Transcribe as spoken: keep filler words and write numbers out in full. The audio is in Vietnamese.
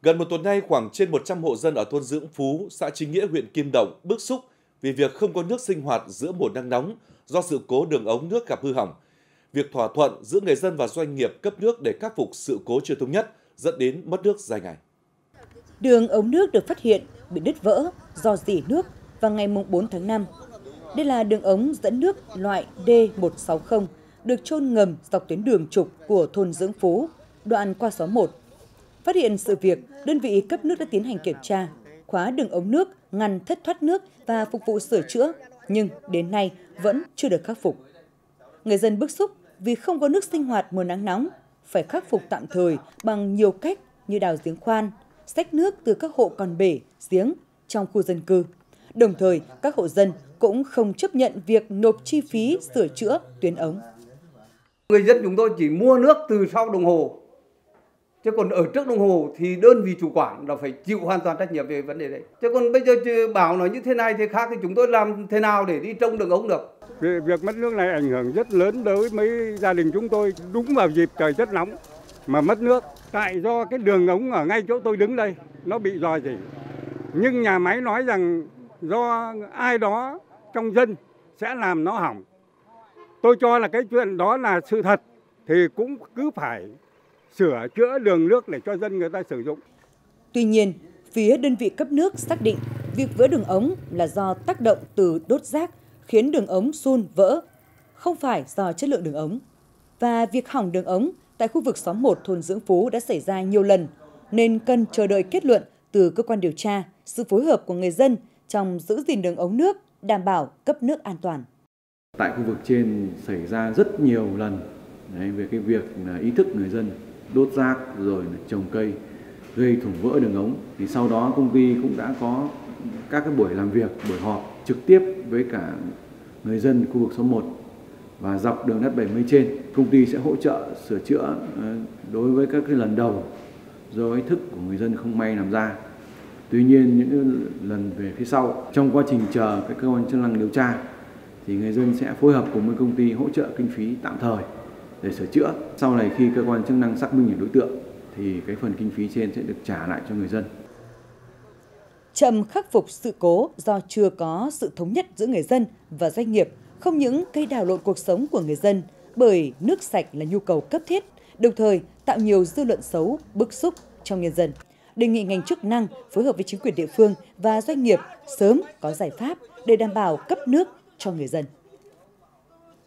Gần một tuần nay, khoảng trên một trăm hộ dân ở thôn Dưỡng Phú, xã Chính Nghĩa, huyện Kim Động bức xúc vì việc không có nước sinh hoạt giữa mùa nắng nóng do sự cố đường ống nước gặp hư hỏng. Việc thỏa thuận giữa người dân và doanh nghiệp cấp nước để khắc phục sự cố chưa thống nhất dẫn đến mất nước dài ngày. Đường ống nước được phát hiện bị đứt vỡ do rỉ nước vào ngày bốn tháng năm. Đây là đường ống dẫn nước loại D một sáu không được chôn ngầm dọc tuyến đường trục của thôn Dưỡng Phú, đoạn qua xóm một. Phát hiện sự việc, đơn vị cấp nước đã tiến hành kiểm tra, khóa đường ống nước, ngăn thất thoát nước và phục vụ sửa chữa, nhưng đến nay vẫn chưa được khắc phục. Người dân bức xúc vì không có nước sinh hoạt mùa nắng nóng, phải khắc phục tạm thời bằng nhiều cách như đào giếng khoan, xách nước từ các hộ còn bể, giếng trong khu dân cư. Đồng thời, các hộ dân cũng không chấp nhận việc nộp chi phí sửa chữa tuyến ống. Người dân chúng tôi chỉ mua nước từ sau đồng hồ, chứ còn ở trước đồng hồ thì đơn vị chủ quản là phải chịu hoàn toàn trách nhiệm về vấn đề đấy. Chứ còn bây giờ bảo nó như thế này thì khác thì chúng tôi làm thế nào để đi trông đường ống được. Việc mất nước này ảnh hưởng rất lớn đối với mấy gia đình chúng tôi, đúng vào dịp trời rất nóng mà mất nước. Tại do cái đường ống ở ngay chỗ tôi đứng đây nó bị rò rỉ. Nhưng nhà máy nói rằng do ai đó trong dân sẽ làm nó hỏng. Tôi cho là cái chuyện đó là sự thật thì cũng cứ phải sửa chữa đường nước để cho dân người ta sử dụng. Tuy nhiên, phía đơn vị cấp nước xác định việc vỡ đường ống là do tác động từ đốt rác khiến đường ống sun vỡ, không phải do chất lượng đường ống. Và việc hỏng đường ống tại khu vực xóm một thôn Dưỡng Phú đã xảy ra nhiều lần, nên cần chờ đợi kết luận từ cơ quan điều tra, sự phối hợp của người dân trong giữ gìn đường ống nước, đảm bảo cấp nước an toàn. Tại khu vực trên xảy ra rất nhiều lần đấy, về cái việc là ý thức người dân đốt rác rồi trồng cây gây thủng vỡ đường ống. Thì sau đó công ty cũng đã có các cái buổi làm việc, buổi họp trực tiếp với cả người dân khu vực số một và dọc đường đất bảy mươi trên. Công ty sẽ hỗ trợ sửa chữa đối với các cái lần đầu do ý thức của người dân không may làm ra. Tuy nhiên những lần về phía sau, trong quá trình chờ các cơ quan chức năng điều tra thì người dân sẽ phối hợp cùng với công ty hỗ trợ kinh phí tạm thời để sửa chữa. Sau này khi cơ quan chức năng xác minh được đối tượng thì cái phần kinh phí trên sẽ được trả lại cho người dân. Chậm khắc phục sự cố do chưa có sự thống nhất giữa người dân và doanh nghiệp không những gây đảo lộn cuộc sống của người dân, bởi nước sạch là nhu cầu cấp thiết, đồng thời tạo nhiều dư luận xấu, bức xúc trong nhân dân. Đề nghị ngành chức năng phối hợp với chính quyền địa phương và doanh nghiệp sớm có giải pháp để đảm bảo cấp nước cho người dân.